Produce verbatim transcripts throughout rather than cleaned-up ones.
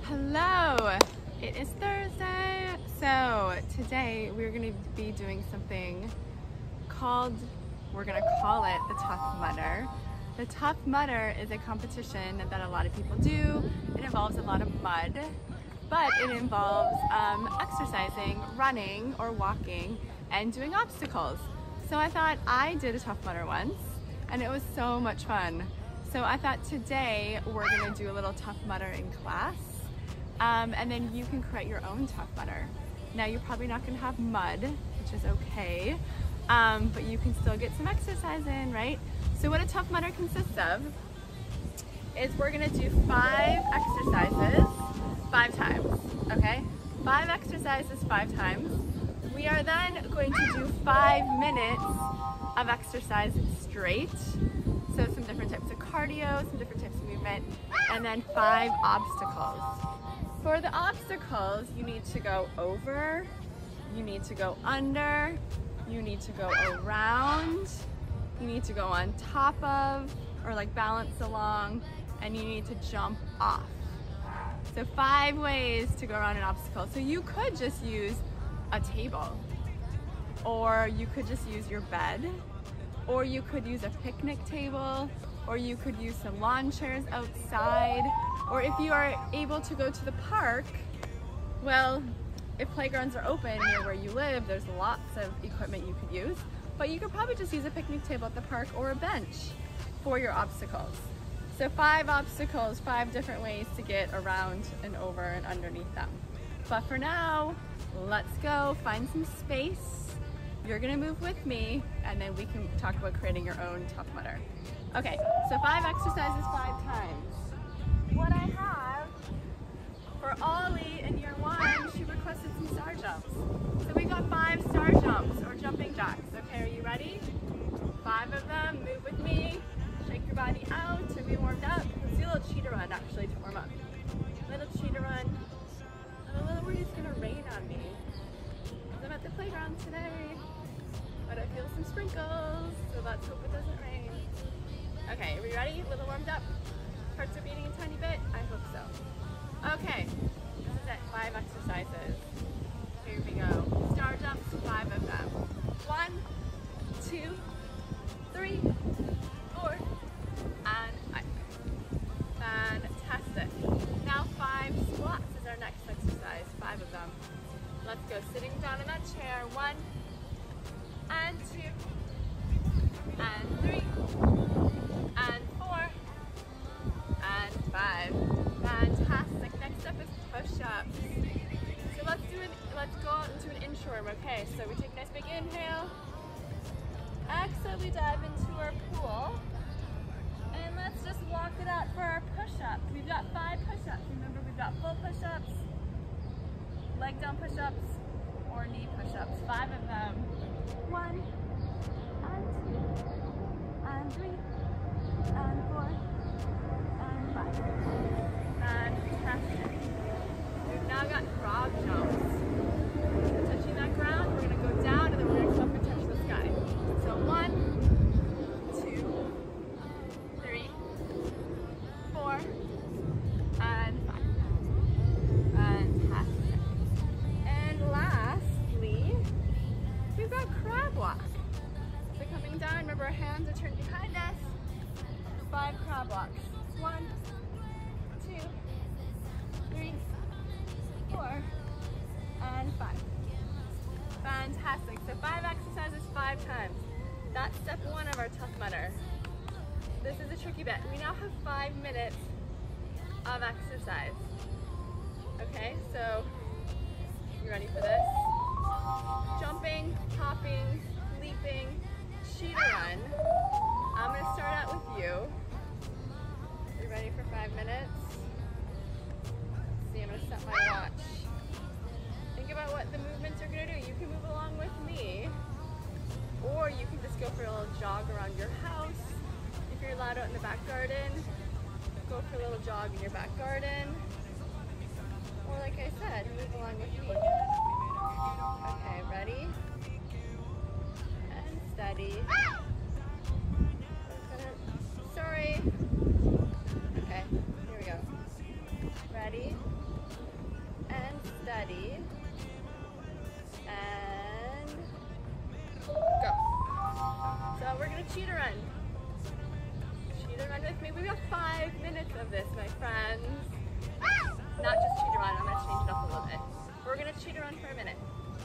Hello, it is Thursday. So today we're going to be doing something called, we're going to call it the Tough Mudder. The Tough Mudder is a competition that a lot of people do. It involves a lot of mud, but it involves um, exercising, running or walking, and doing obstacles. So I thought I did a Tough Mudder once, and it was so much fun. So I thought today we're going to do a little Tough Mudder in class. Um, and then you can create your own Tough Mudder. Now you're probably not going to have mud, which is okay, um, but you can still get some exercise in, right? So what a Tough Mudder consists of is we're going to do five exercises five times, okay? Five exercises five times. We are then going to do five minutes of exercise straight. So some different types of cardio, some different types of movement, and then five obstacles. For the obstacles, you need to go over, you need to go under, you need to go around, you need to go on top of, or like balance along, and you need to jump off. So five ways to go around an obstacle. So you could just use a table, or you could just use your bed, or you could use a picnic table, or you could use some lawn chairs outside, or if you are able to go to the park, well, if playgrounds are open near where you live, there's lots of equipment you could use, but you could probably just use a picnic table at the park or a bench for your obstacles. So five obstacles, five different ways to get around and over and underneath them. But for now, let's go find some space. You're gonna move with me, and then we can talk about creating your own Tough Mudder. Okay, so five exercises, five times. What I have for Ollie in year one, she requested some star jumps. So we got five star jumps, or jumping jacks. Okay, are you ready? Five of them, move with me. Shake your body out to be warmed up. Let's do a little cheetah run actually to warm up. Little cheetah run. And a little worried it's gonna rain on me. I'm at the playground today, but I feel some sprinkles, so let's hope it doesn't rain. Okay, are we ready? A little warmed up? Hearts are beating a tiny bit? I hope so. Okay, this is it, five exercises. Here we go. Star jumps, five of them. One, two, three, four, and five. Fantastic. Now five squats is our next exercise, five of them. Let's go, sitting down in that chair. One, and two, and three, and four, and five. Fantastic. Next up is push-ups. So let's do an let's go into an inchworm. Okay, so we take a nice big inhale. Exhale, we dive into our pool. And let's just walk it out for our push-ups. We've got five push-ups. Remember, we've got full push-ups, leg down push-ups, or knee push-ups. Five of them. One, and two, and three, and four, and five. Fantastic. We've now got frog jumps. So touching that ground, we're going to go down, and then we're going to come up and touch the sky. So one, two, three, four, and five. Fantastic. And lastly, we've got crab walk. So coming down, remember our hands are turned behind us. Five crab walks. One, two, three, four, and five. Fantastic. So five exercises, five times. That's step one of our Tough Mudder. This is a tricky bit. We now have five minutes of exercise. Okay, so you ready for this? Jumping, hopping, leaping, cheetah run. I'm gonna start out with you. You ready for five minutes? Let's see, I'm gonna set my watch. Think about what the movements are gonna do. You can move along with me, or you can just go for a little jog around your house. If you're allowed out in the back garden, go for a little jog in your back garden. Or like I said, move along with me. Okay, ready? And steady. Sorry. Okay, here we go. Ready? cheetah run. Cheetah run with me. We've got five minutes of this, my friends. Not just cheetah run, I'm gonna change it up a little bit. We're gonna cheetah run for a minute.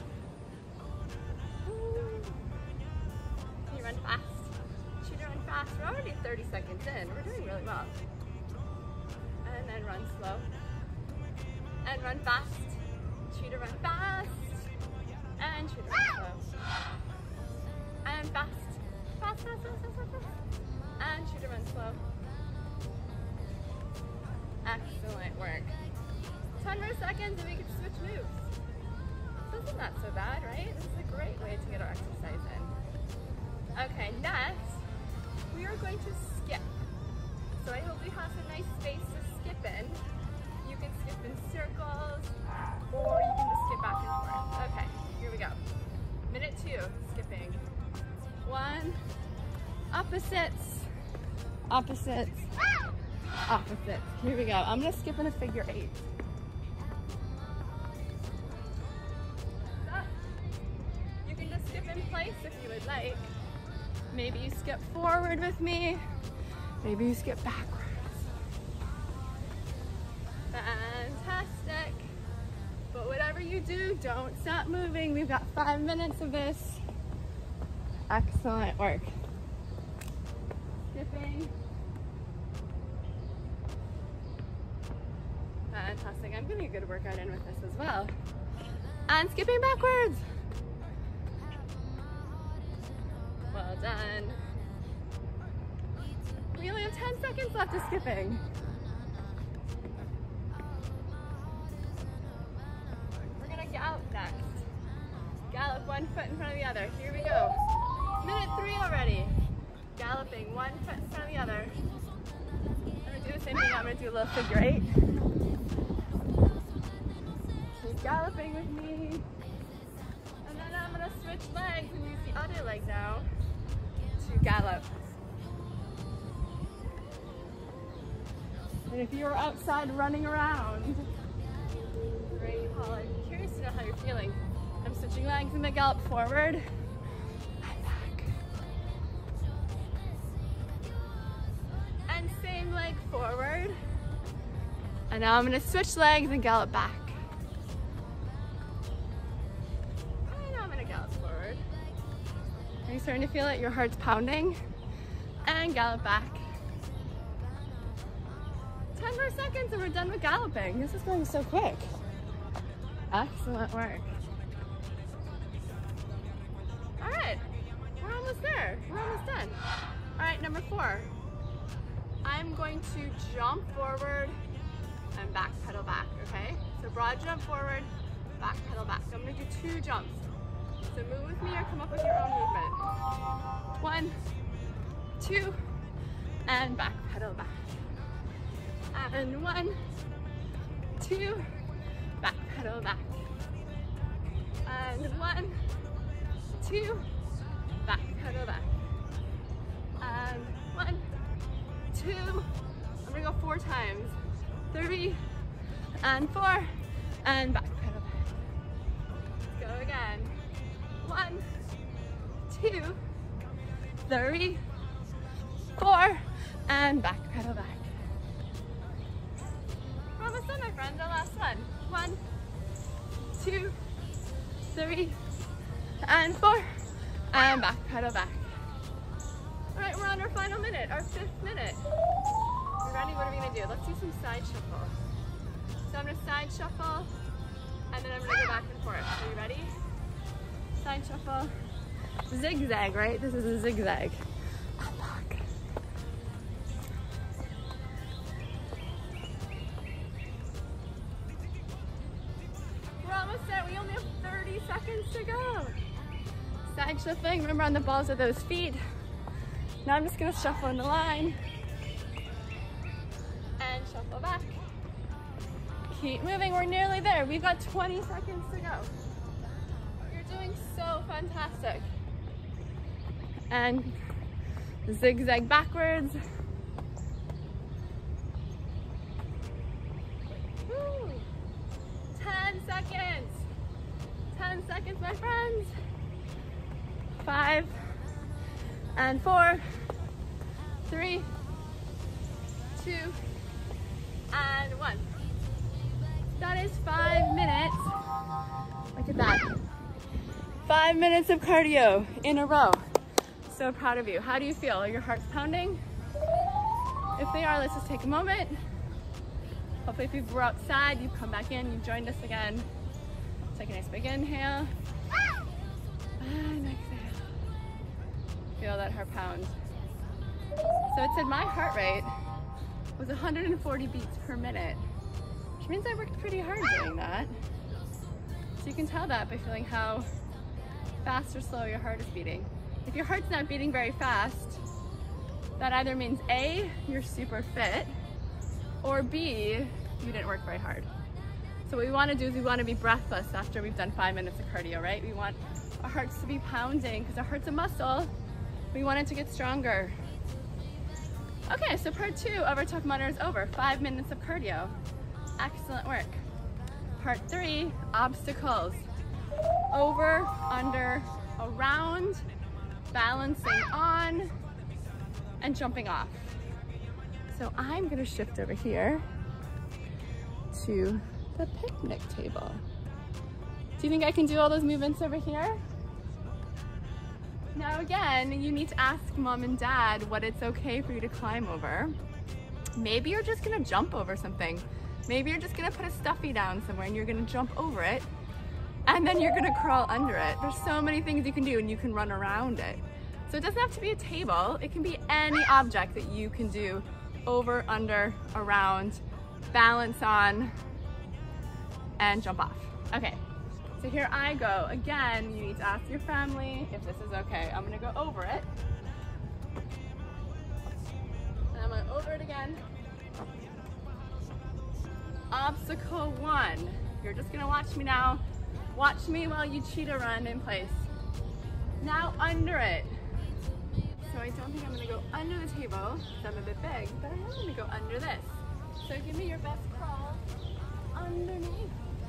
Can you run fast? Cheetah run fast. We're already thirty seconds in. We're doing really well. And then run slow. And run fast. Cheetah run fast. And cheetah run slow. And fast. Fast, fast, fast, fast, fast, fast. And cheetah run slow. Excellent work. ten more seconds and we can switch moves. This isn't that so bad, right? This is a great way to get our exercise in. Okay, next, we are going to skip. So I hope we have some nice space to skip in. You can skip in circles, or you can just skip back and forth. Okay, here we go. Minute two, skipping. One, opposites, opposites, opposites. Here we go. I'm gonna skip in a figure eight. You can just skip in place if you would like. Maybe you skip forward with me. Maybe you skip backwards. Fantastic. But whatever you do, don't stop moving. We've got five minutes of this. Excellent work. Skipping. Fantastic. I'm getting a good workout in with this as well. And skipping backwards. Well done. We only have ten seconds left of skipping. We're gonna gallop next. Gallop one foot in front of the other. Here we go. Minute three already. Galloping one foot in front of the other. I'm gonna do the same thing. I'm gonna do a little figure eight. Keep galloping with me. And then I'm gonna switch legs and use the other leg now to gallop. And if you're outside running around, great, Paul. I'm curious to know how you're feeling. I'm switching legs and then gallop forward and back. And same leg forward. And now I'm gonna switch legs and gallop back. And now I'm gonna gallop forward. Are you starting to feel it? Your heart's pounding. And gallop back. ten more seconds and we're done with galloping. This is going so quick. Excellent work. All right, we're almost there. We're almost done. All right, number four. I'm going to jump forward and back pedal back, okay? So broad jump forward, back pedal back. So I'm gonna do two jumps. So move with me or come up with your own movement. One, two, and back pedal back. And one, two, back pedal back. And one, two, back pedal back. And one, two, I'm gonna go four times. Three, and four, and back pedal back. Let's go again. One, two, three, four, and back pedal back. We're almost done, my friends. Our last one. One, two, three, and four, and back pedal back. All right, we're on our final minute, our fifth minute. You ready? What are we gonna do? Let's do some side shuffle. So I'm gonna side shuffle, and then I'm gonna go back and forth. Are you ready? Side shuffle. Zigzag, right? This is a zigzag. Back. We're almost there. We only have thirty seconds to go. Side shuffling. Remember, on the balls of those feet. Now I'm just gonna shuffle in the line. And shuffle back. Keep moving, we're nearly there. We've got twenty seconds to go. You're doing so fantastic. And zigzag backwards. Woo. ten seconds. ten seconds, my friends. Five, And four, three, two, and one. That is five minutes. Look at that. Five minutes of cardio in a row. So proud of you. How do you feel? Are your hearts pounding? If they are, let's just take a moment. Hopefully if you were outside, you've come back in, you've joined us again. Take a nice big inhale. And exhale. Feel that heart pound. So it said my heart rate was one hundred forty beats per minute, which means I worked pretty hard doing that. So you can tell that by feeling how fast or slow your heart is beating. If your heart's not beating very fast, that either means A, you're super fit, or B, you didn't work very hard. So what we want to do is we want to be breathless after we've done five minutes of cardio, right? We want our hearts to be pounding because our heart's a muscle. We want it to get stronger. Okay, so part two of our Tough Mudder is over. Five minutes of cardio. Excellent work. Part three, obstacles. Over, under, around, balancing on, and jumping off. So I'm gonna shift over here to the picnic table. Do you think I can do all those movements over here? Now again, you need to ask mom and dad what it's okay for you to climb over. Maybe you're just gonna jump over something. Maybe you're just gonna put a stuffy down somewhere and you're gonna jump over it and then you're gonna crawl under it. There's so many things you can do and you can run around it. So it doesn't have to be a table. It can be any object that you can do over, under, around, balance on, and jump off. Okay, so here I go. Again, you need to ask your family if this is okay. I'm gonna go over it. And I'm gonna over it again. Obstacle one. You're just gonna watch me now. Watch me while you cheetah run in place. Now under it. So I don't think I'm gonna go under the table because I'm a bit big, but I am gonna go under this. So give me your best crawl underneath.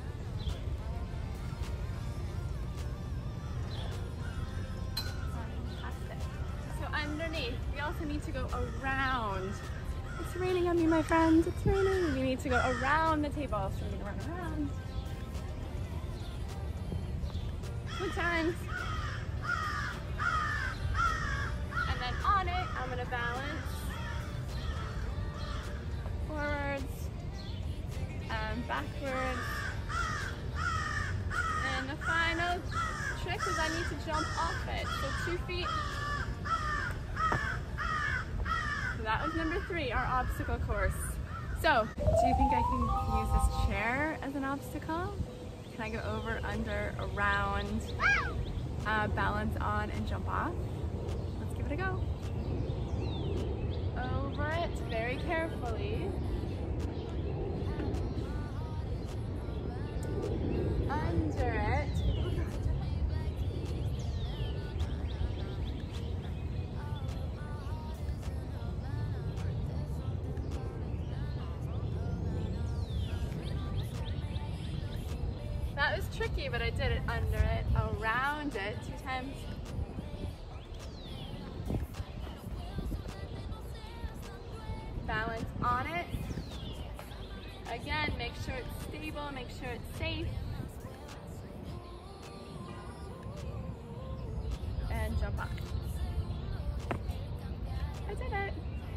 Fantastic. So underneath, we also need to go around. It's raining on me, my friends. It's raining. We need to go around the table. So we're gonna run around. Good times. And then on it, I'm gonna balance forwards and backwards. And the final trick is I need to jump off it. So two feet. So that was number three, our obstacle course. So, do you think I can use this chair as an obstacle? Can I go over, under, around, uh, balance on, and jump off? Let's give it a go. Over it very carefully. Under it. That was tricky, but I did it under it, around it, two times. Balance on it. Again, make sure it's stable, make sure it's safe. And jump off. I did it.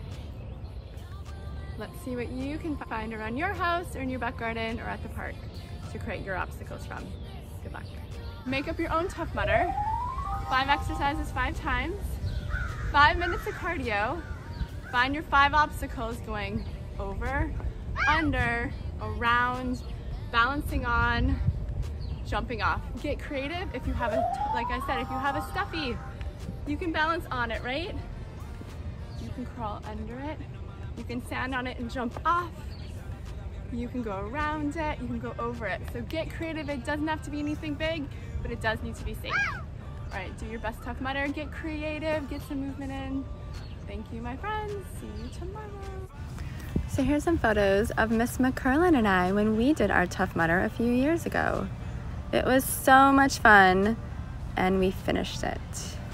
Let's see what you can find around your house or in your back garden or at the park to create your obstacles from. Good luck. Make up your own Tough Mudder. Five exercises, five times. Five minutes of cardio. Find your five obstacles going over, under, around, balancing on, jumping off. Get creative. If you have a, like I said, if you have a stuffy, you can balance on it, right? You can crawl under it. You can stand on it and jump off. You can go around it, you can go over it. So get creative. It doesn't have to be anything big, but it does need to be safe. All right, do your best Tough Mudder, get creative, get some movement in. Thank you, my friends. See you tomorrow. So here's some photos of Miss McCurlin and I when we did our Tough Mudder a few years ago. It was so much fun, and we finished it.